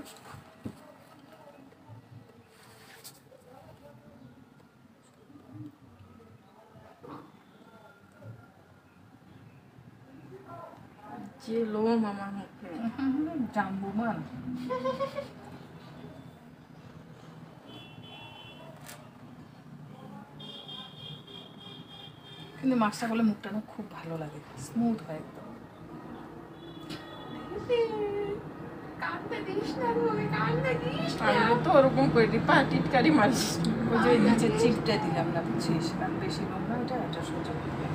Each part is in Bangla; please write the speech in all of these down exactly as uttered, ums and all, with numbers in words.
যে লোম আমার মুখে জাম্বুমান। কিন্তু মাছটা করলে মুখটা না খুব ভালো লাগে, স্মুথ হয় একদম। আমি তো ওরকম করি পা টিটকারি মারিস, ওই যে নিচে চিপটা দিলাম না, বুঝছিস? কারণ বেশি নোংরা এটা এটা সহ্য করতে পারি।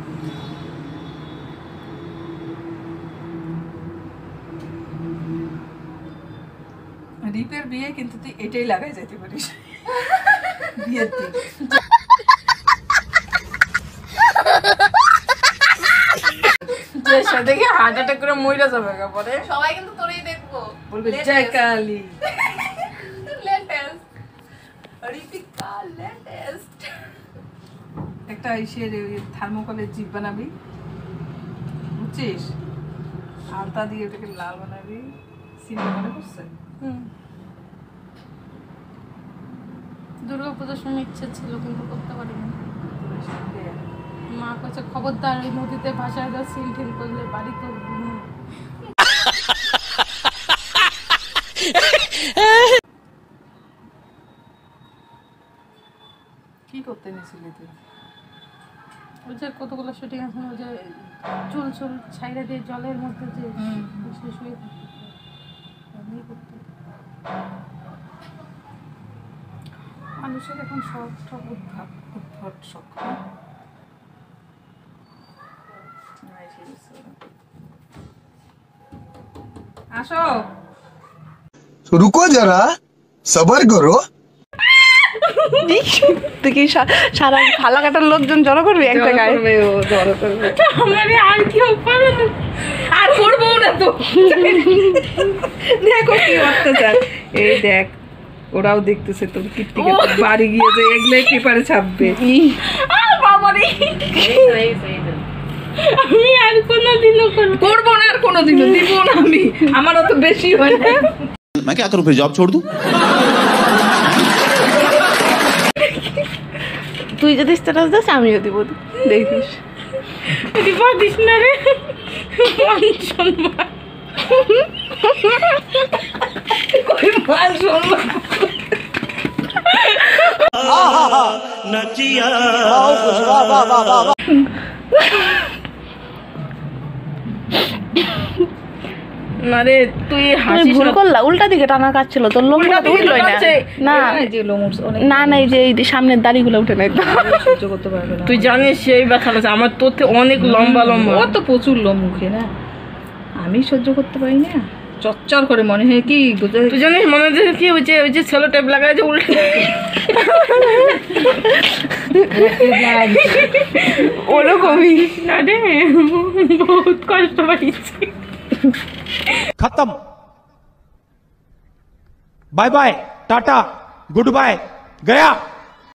রিপের বিয়ে কিন্তু তুই এটাই লাগাই যেতে পারিস বিয়ের দিন। দেখে হার্ট অ্যাটাক করে মইরা যাবে পরে। সবাই কিন্তু তোরেই দেখবো, বলবে জয় কালী। Latest replica latest. একটা ইসের থার্মোকলের জিপ বানাবি, বুঝছিস? আলতা দিয়ে ওটাকে লাল বানাবি, সিনেমা মনে করছে। হুম, দুর্গা পুজোর সময় ইচ্ছে ছিল কিন্তু করতে পারিনি। মা কাছে খবরদার ওই নদীতে ভাসায় দাও, সিল টিল করলে বাড়ি তো। কি করতে নিয়েছিলি তুই? ওই যে কতগুলো শুটিং আছে, ওই যে চুল চুল ছাইড়া দিয়ে জলের মধ্যে যে শুয়ে থাকে, মানুষের এখন শখ ঠক উদ্ভাব উদ্ভট শখ। আসো, रुको जरा सबर करो। তুই কি সারা ফালা কাটার লোকজন জড়ো করবি এক জায়গায়? জড়ো করবে আমার আর কি উপায়, আর করবো না তো। দেখো কি অত্যাচার, এই দেখ ওরাও দেখতেছে তোর কীর্তিকে, বাড়ি গিয়ে যে এগুলো পেপারে ছাপবে। আমি আর কোনোদিনও করবো না, আর কোনোদিনও দিব না আমি, আমার অত বেশি হয় না। मैं क्या करूं फिर, जॉब छोड़ दूं? তুই যদি স্ট্যাটাস দিস আমিও দিব, দেখিস। দিস না রে, মান সম্মান কই মান সম্মান नचिया না রে, তুই হাসি ভুল করলা, উল্টা দিকে টানা কাটছিল, তোর লোমগুলো তো উঠলই না। না না না, এই যে এই সামনের দাড়িগুলো উঠে নাই, সহ্য করতে পারবে না। তুই জানিস সেই ব্যথা আছে আমার, তোর থেকে অনেক লম্বা লম্বা, ও তো প্রচুর লোম মুখে না, আমি সহ্য করতে পারি না। চচ্চর করে মনে হয় কি, তুই জানিস মনে হচ্ছে কি, ওই যে ওই যে সেলো টেপ লাগায় যে উল্টে ওরকমই না রে, বহুত কষ্ট পাইছি। खत्म, bye bye tata goodbye गया।